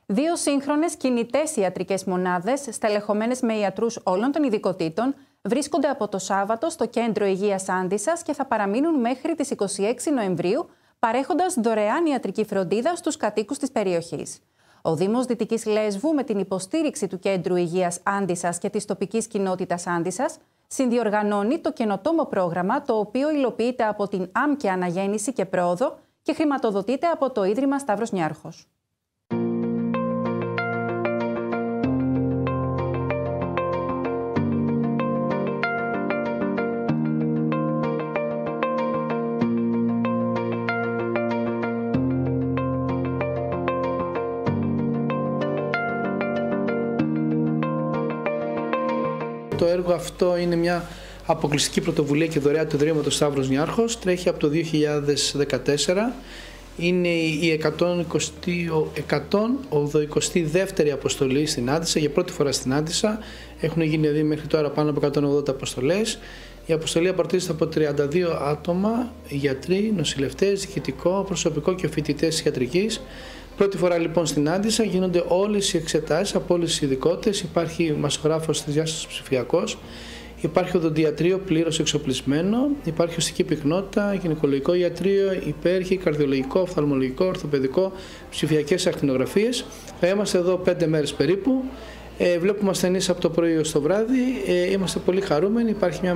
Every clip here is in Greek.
Δύο σύγχρονες κινητές ιατρικές μονάδες, στελεχωμένες με ιατρούς όλων των ειδικοτήτων, βρίσκονται από το Σάββατο στο Κέντρο Υγείας Άντισσας και θα παραμείνουν μέχρι τις 26 Νοεμβρίου, παρέχοντας δωρεάν ιατρική φροντίδα στους κατοίκους της περιοχής. Ο Δήμος Δυτικής Λέσβου, με την υποστήριξη του Κέντρου Υγείας Άντισσας και της τοπικής κοινότητας Άντισσας, συνδιοργανώνει το καινοτόμο πρόγραμμα, το οποίο υλοποιείται από την ΑΜΚΕ Αναγέννηση και Πρόοδο και χρηματοδοτείται από το Ίδρυμα Σταύρος Νιάρχος. Το έργο αυτό είναι μια αποκλειστική πρωτοβουλία και δωρεά του Ιδρύματος Σταύρος Νιάρχος. Τρέχει από το 2014. Είναι η 182η αποστολή στην Άντισσα, για πρώτη φορά στην Άντισσα. Έχουν γίνει δηλαδή μέχρι τώρα πάνω από 180 αποστολές. Η αποστολή απαρτίζεται από 32 άτομα, γιατροί, νοσηλευτές, διοικητικό, προσωπικό και φοιτητές ιατρικής. Πρώτη φορά λοιπόν στην Άντισσα γίνονται όλες οι εξετάσεις από όλες τις ειδικότητες. Υπάρχει μασογράφος τρισδιάστατος ψηφιακός, υπάρχει οδοντιατρίο πλήρως εξοπλισμένο, υπάρχει οστική πυκνότητα, γυναικολογικό ιατρείο, υπέρχη, καρδιολογικό, οφθαλμολογικό, ορθοπαιδικό, ψηφιακές ακτινογραφίες. Θα είμαστε εδώ 5 μέρες περίπου. Βλέπουμε ασθενείς από το πρωί ως το βράδυ. Είμαστε πολύ χαρούμενοι. Υπάρχει μια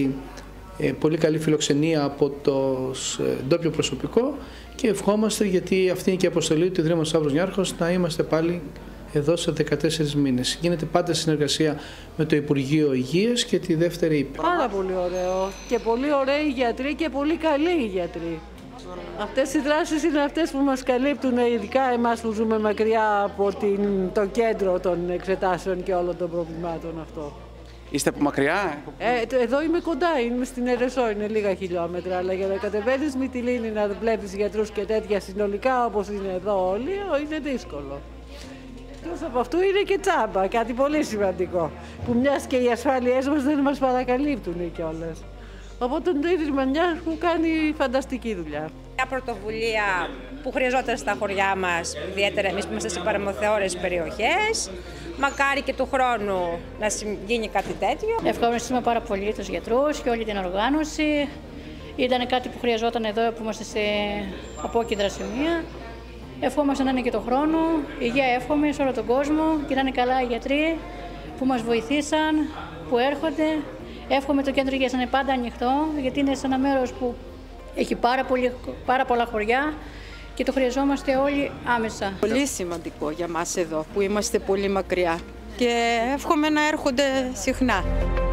πολύ καλή φιλοξενία από το ντόπιο προσωπικό και ευχόμαστε, γιατί αυτή είναι και η αποστολή του Ιδρύματος Σταύρος Νιάρχος, να είμαστε πάλι εδώ σε 14 μήνες. Γίνεται πάντα συνεργασία με το Υπουργείο Υγείας και τη δεύτερη ΥΠΕ. Πάρα πολύ ωραίο και πολύ ωραίοι γιατροί και πολύ καλοί γιατροί. Αυτές οι δράσεις είναι αυτές που μας καλύπτουν, ειδικά εμάς που ζούμε μακριά από το κέντρο των εξετάσεων και όλων των προβλημάτων αυτό. Είστε από μακριά? Εδώ είμαι κοντά, είμαι στην Ερεσό, είναι λίγα χιλιόμετρα, αλλά για να κατεβαίνεις Μυτιλήνη να βλέπεις γιατρούς και τέτοια συνολικά όπως είναι εδώ όλοι, είναι δύσκολο. Εκτός από αυτού είναι και τσάμπα, κάτι πολύ σημαντικό, που μιας και οι ασφάλειές μας δεν μας παρακαλύπτουν κιόλας. Οπότε το Ίδρυμα Νιάρχου κάνει φανταστική δουλειά. Μια πρωτοβουλία που χρειαζόταν στα χωριά μας, ιδιαίτερα εμείς που είμαστε σε παραμοθεώρες περιοχές. Μακάρι και του χρόνου να γίνει κάτι τέτοιο. Ευχαριστούμε πάρα πολύ τους γιατρούς και όλη την οργάνωση. Ήταν κάτι που χρειαζόταν εδώ που είμαστε σε απόκεντρα σημεία. Ευχόμαστε να είναι και το χρόνο. Υγεία εύχομαι σε όλο τον κόσμο και να είναι καλά οι γιατροί που μας βοηθήσαν, που έρχονται. Εύχομαι το κέντρο υγείας να είναι πάντα ανοιχτό, γιατί είναι σε ένα μέρος που έχει πάρα πολλά χωριά και το χρειαζόμαστε όλοι άμεσα. Πολύ σημαντικό για μας εδώ που είμαστε πολύ μακριά και εύχομαι να έρχονται συχνά.